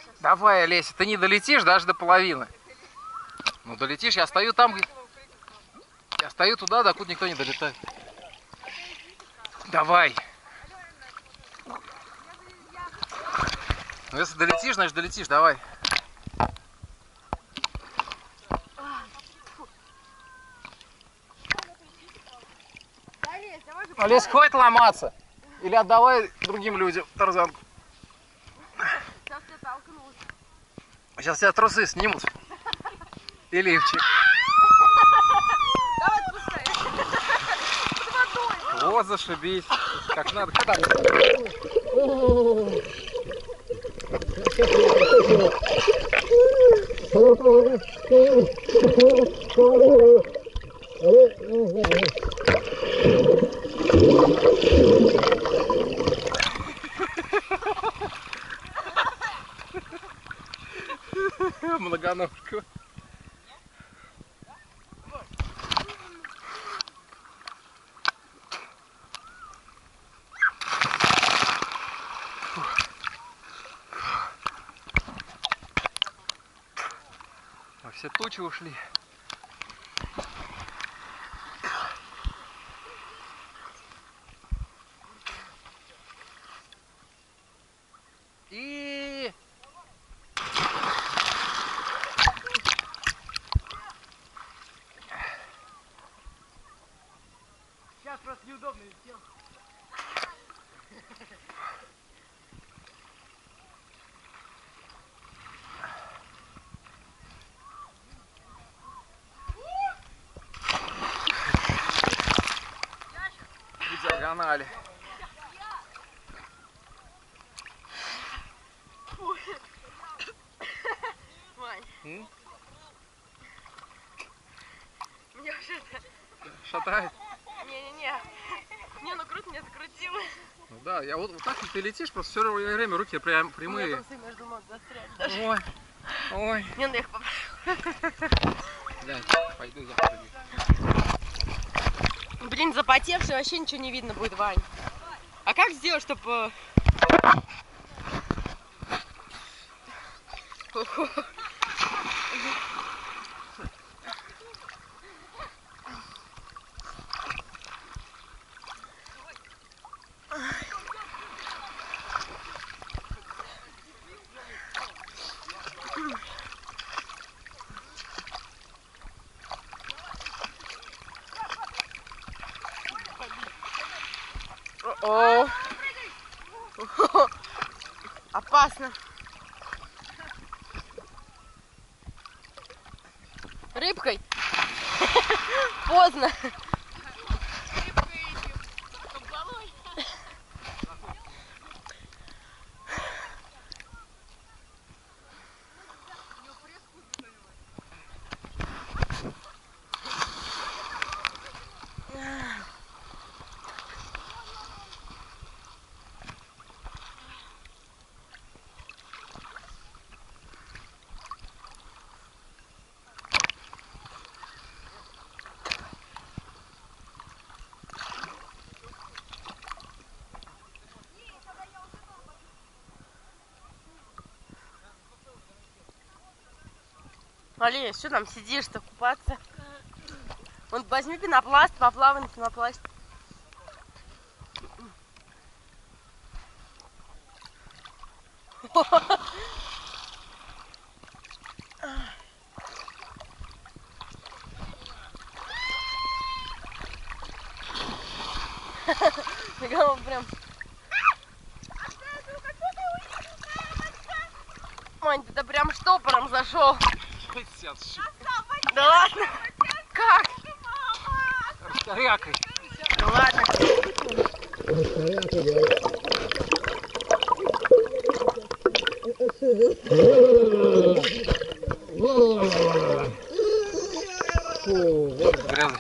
Давай, Олеся, ты не долетишь даже до половины. Ну долетишь, я стою там, я стою туда, докуда никто не долетает. Давай. Ну если долетишь, значит долетишь, давай. Олесь, хватит ломаться. Или отдавай другим людям тарзанку. Сейчас тебя толкнут. Сейчас тебя трусы снимут. И лифчик. Давай отпускай. Под водой. Вот зашибись. Как надо. Куда? Многоножку. Во все тучи ушли. И сейчас просто неудобно летел. в диагонали. Вань, меня уже это... Шатает? Не-не-не. Не, ну круто, меня закрутило. Ну да, я вот так ты летишь, просто все время руки прям У меня прямые. трусы между ног застряли даже. Ой, ой. Не, ну я их поправила. Да, пойду заходи. Блин, запотевший, вообще ничего не видно будет, Вань. А как сделать, чтобы... О, опасно. Рыбкой. Поздно. Олесь, что там сидишь-то, купаться? Вон возьми пенопласт, поплавай на пенопласте. Прям... Мань, ты прям штопором зашел. Да ладно? Как? Раскорякой. Да ладно. Фу, вот грязь.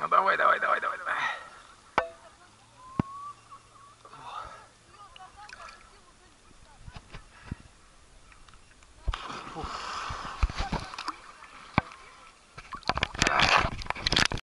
давай, давай, давай, давай, давай.